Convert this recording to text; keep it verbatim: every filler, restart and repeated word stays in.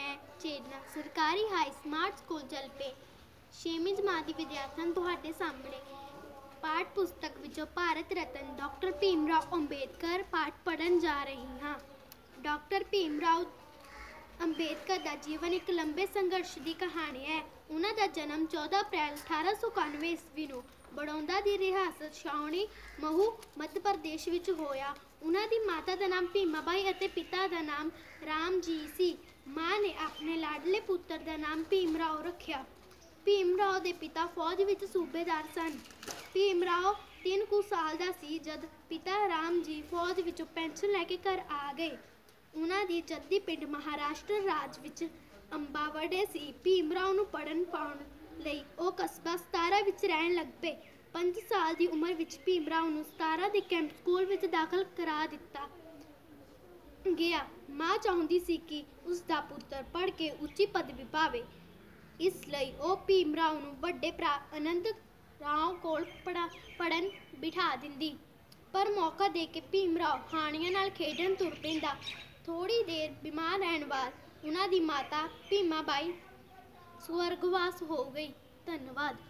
मैं चेतना सरकारी high smart school Jalpe छेवीं जमात की विद्यार्थी तुहाडे सामने पाठ पुस्तक विचों भारत रत्न डॉक्टर भीम राव अंबेडकर पाठ पढ़न जा रही हाँ। डॉक्टर भीम राव अंबेडकर का जीवन एक लंबे संघर्ष की कहानी है। उन्हां दा जन्म चौदह अप्रैल अठारह सौ इक्यानवे ईस्वी नूं बड़ौदा की रियासत छावनी महू मध्य प्रदेश विच होया। उन्हां दी माता का नाम भीमाबाई अते पिता का नाम राम जी सी। मां ने अपने लाडले पुत्र का नाम भीम राव रखिया। भीम राव के पिता फौज विच सूबेदार सन। भीम राव तीन कु साल का सी जद पिता राम जी फौज विचों पेंशन लैके घर आ गए। उन्हां दी जद्दी पिंड महाराष्ट्र राज विच अंबावड़े सी। भीम राव नूं पढ़न पाउण लई ओह कस्बा सतारा विच रहण लग पे। पंज साल की उम्र विच भीम राव नूं सतारा दे कैंप स्कूल विच दाखल करा दिता गया। मां चाहुंदी सी कि उसका पुत्र पढ़ के उच्ची पदवी पावे, इसलिए वह भीम राव नूं वड्डे भरा आनंद राव कोल पढ़न बिठा दिंदी। पर मौका दे के भीम राव हाणियां नाल खेडण तुर पैंदा। थोड़ी देर बीमार रहण बाद उन्हां दी माता भीमाबाई स्वर्गवास हो गई। धन्यवाद।